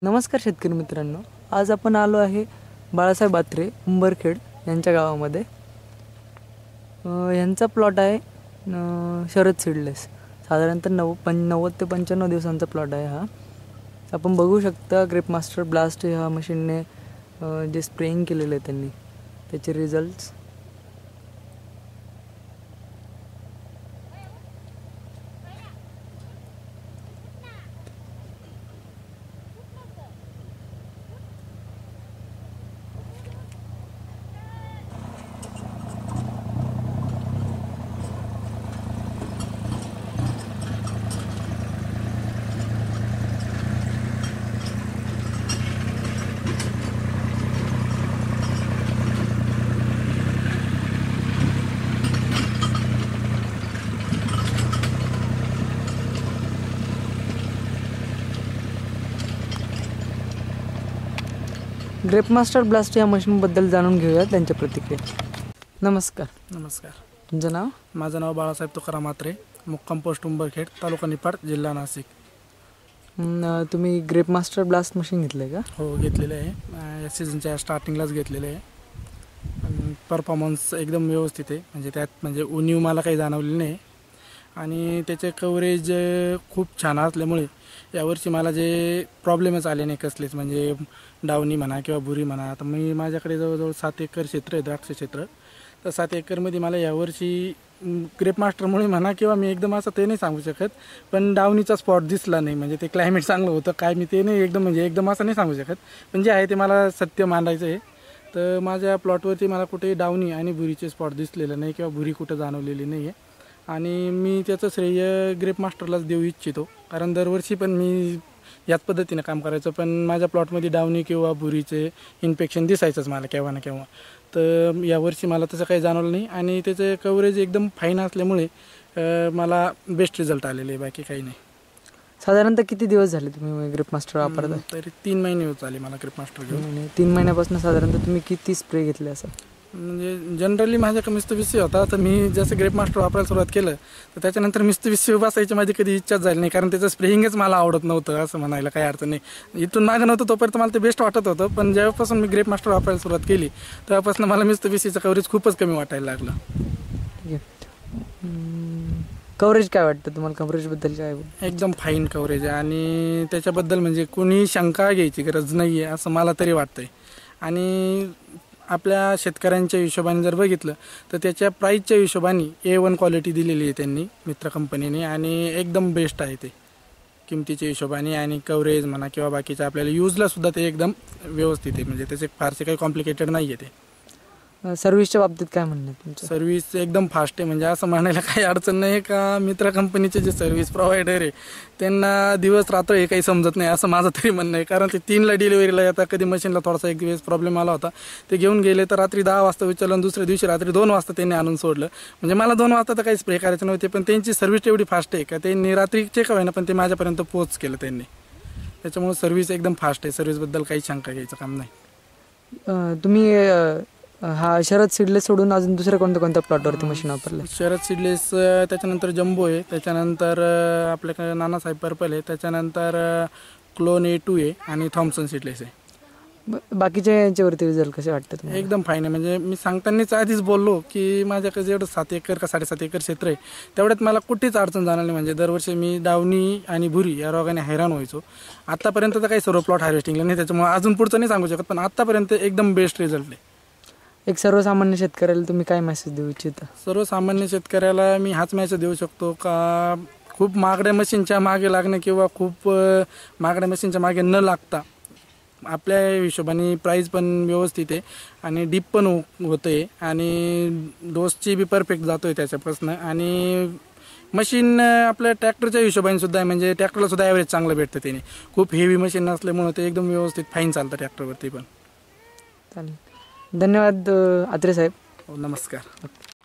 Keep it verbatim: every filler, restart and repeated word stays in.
नमस्कार शेतकरी मित्रांनो, आज आपण आलो आहे बाळासाहेब आत्रे उंबरखेड यांच्या गावामध्ये. यांचा प्लॉट आहे शरद सीडलेस. साधारणतः नव पं नव्वद ते पंच्याण्णव दिवसांचा प्लॉट आहे हा. आपण बघू शकता ग्रेप मास्टर ब्लास्ट ह्या मशीनने जे स्प्रेइंग केलेलं आहे त्यांनी त्याचे रिझल्ट्स. ग्रेप मास्टर ब्लास्ट या मशीनबद्दल जाणून घेऊया त्यांच्या प्रतिक्रिया. नमस्कार. नमस्कार. तुमचं नाव? माझं नाव बाळासाहेब तुकाराम आत्रे, मुक्काम पोस्ट उंबरखेड, तालुका निफाड, जिल्हा नाशिक. तुम्ही ग्रेप मास्टर ब्लास्ट मशीन घेतलं आहे का? हो, घेतलेलं आहे. या सीझनच्या स्टार्टिंगलाच घेतलेलं आहे. परफॉर्मन्स एकदम व्यवस्थित आहे. म्हणजे त्यात म्हणजे उणीव मला काही जाणवलेली नाही आणि त्याचे कव्हरेज खूप छान असल्यामुळे यावर्षी मला जे प्रॉब्लेमच आले नाही कसलेच, म्हणजे डावणी म्हणा किंवा बुरी म्हणा. आता मी माझ्याकडे जवळजवळ सात एकर क्षेत्र आहे, द्राक्ष क्षेत्र. तर सात एकरमध्ये मला यावर्षी ग्रेप मास्टरमुळे म्हणा किंवा मी एकदम असं ते नाही सांगू शकत, पण डावणीचा स्पॉट दिसला नाही. म्हणजे ते क्लायमेट चांगलं होतं काय मी ते नाही एकदम म्हणजे एकदम असं नाही सांगू शकत, पण जे आहे ते मला सत्य मांडायचं आहे. तर माझ्या प्लॉटवरती मला कुठे डावणी आणि बुरीचे स्पॉट दिसलेलं नाही किंवा बुरी कुठं जाणवलेली नाही आहे. आणि मी त्याचं श्रेय ग्रेप मास्टरलाच देऊ इच्छितो, कारण दरवर्षी पण मी याच पद्धतीने काम करायचं, पण माझ्या प्लॉटमध्ये डावणी किंवा बुरीचे इन्फेक्शन दिसायचंच मला केव्हा ना केव्हा. तर यावर्षी मला तसं काही जाणवलं नाही आणि त्याचं कव्हरेज एकदम फाईन असल्यामुळे मला बेस्ट रिझल्ट आलेले आहे, बाकी काही नाही. साधारणतः किती दिवस झाले तुम्ही ग्रेप मास्टर वापरता? तरी तीन महिने होत आले मला ग्रेप मास्टर घेऊन. तीन महिन्यापासून साधारणतः तुम्ही किती स्प्रे घेतले असं? म्हणजे जनरली माझ्याकडे मिस्त विषय होता, तर मी जसं ग्रेप मास्टर वापरायला सुरुवात केलं तर त्याच्यानंतर मिस्त विषय बसायची माझी कधी इच्छाच झाली नाही, कारण त्याचं स्प्रेइंगच मला आवडत नव्हतं. असं म्हणायला काही अर्थ नाही. इथून मागं नव्हतं तोपर्यंत मला ते बेस्ट वाटत होतं, पण जेव्हापासून मी ग्रेप मास्टर वापरायला सुरुवात केली तेव्हापासून मला मिस्त विषयचं कव्हरेज खूपच कमी वाटायला लागलं. कव्हरेज काय वाटतं तुम्हाला? कव्हरेजबद्दल काय? एकदम फाईन कव्हरेज आहे आणि त्याच्याबद्दल म्हणजे कोणी शंका घ्यायची गरज नाही आहे असं मला तरी वाटतंय. आणि आपल्या शेतकऱ्यांच्या हिशोबाने जर बघितलं तर त्याच्या प्राईसच्या हिशोबाने ए वन क्वालिटी दिलेली आहे त्यांनी मित्र कंपनीने आणि एकदम बेस्ट आहे ते किमतीच्या हिशोबाने. आणि कव्हरेज म्हणा किंवा बाकीच्या आपल्याला यूजला सुद्धा ते एकदम व्यवस्थित आहे. म्हणजे त्याचे फारसे काही कॉम्प्लिकेटेड नाही आहे ते. सर्व्हिसच्या बाबतीत काय म्हणणं आहे तुमचं? सर्व्हिस एकदम फास्ट आहे. म्हणजे असं म्हणायला काही अडचण नाही का मित्र कंपनीचे जे सर्व्हिस प्रोव्हायडर आहे त्यांना दिवस रात्र हे काही समजत नाही असं माझं तरी म्हणणं आहे. कारण ते तीनला डिलिव्हरीला येतात. कधी मशीनला थोडासा एक दिवस प्रॉब्लेम आला होता, ते घेऊन गेले तर रात्री दहा वाजता विचारलं आणि दुसऱ्या दिवशी रात्री दोन वाजता त्यांनी आणून सोडलं. म्हणजे मला दोन वाजता तर काही स्प्रे करायचे नव्हते, पण त्यांची सर्व्हिस एवढी फास्ट आहे का त्यांनी रात्री चेक व्हायना पण ते माझ्यापर्यंत पोच केलं त्यांनी. त्याच्यामुळे सर्व्हिस एकदम फास्ट आहे. सर्व्हिसबद्दल काही शंका घ्यायचं काम नाही. तुम्ही हा शरद सीडलेस सोडून अजून दुसऱ्या कोणत्या कोणत्या प्लॉटवरती मशीन वापरलं? शरद सीडलेस, त्याच्यानंतर जम्बो आहे, त्याच्यानंतर आपल्याकडे नानासाहेब पर्पल आहे, त्याच्यानंतर क्लोन ए टू आहे आणि थॉम्सन सीडलेस आहे. बाकीच्या यांच्यावरती रिझल्ट कसे वाटतात तुम्हाला? एकदम फाईन आहे. म्हणजे मी सांगतानाच आधीच बोललो की माझ्याकडे जेवढं सात एकर का साडेसात एकर क्षेत्र आहे तेवढ्यात मला कुठेच अडचण जाणार नाही. म्हणजे दरवर्षी मी डावणी आणि भुरी या रोगाने हैराण व्हायचो. आत्तापर्यंत तर काही सर्व प्लॉट हार्वेस्टिंगला नाही, त्याच्यामुळे अजून पुढचं नाही सांगू शकत, पण आत्तापर्यंत एकदम बेस्ट रिझल्ट आहे. एक सर्वसामान्य शेतकऱ्याला तुम्ही काय मेसेज देऊ इच्छिता? सर्वसामान्य शेतकऱ्याला मी हाच मेसेज देऊ शकतो का खूप महागड्या मशीनच्या मागे लागणं किंवा खूप महागड्या मशीनच्या मागे न लागता आपल्या हिशोबाने प्राईस पण व्यवस्थित आहे आणि डीप पण होतं आहे आणि डोसची बी परफेक्ट जातो आहे त्याच्यापासून. आणि मशीन आपल्या ट्रॅक्टरच्या हिशोबाने सुद्धा आहे. म्हणजे ट्रॅक्टरला सुद्धा ॲव्हरेज चांगलं भेटतं त्याने. खूप हेवी मशीन नसल्यामुळं ते एकदम व्यवस्थित फाईन चालतं ट्रॅक्टरवरती पण. चालेल. धन्यवाद आत्रे साहेब. नमस्कार.